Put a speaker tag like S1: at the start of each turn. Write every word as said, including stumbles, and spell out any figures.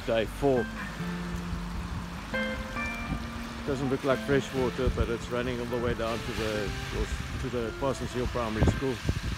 S1: day four. Doesn't look like fresh water, but it's running all the way down to the to the Parsons Hill Primary School.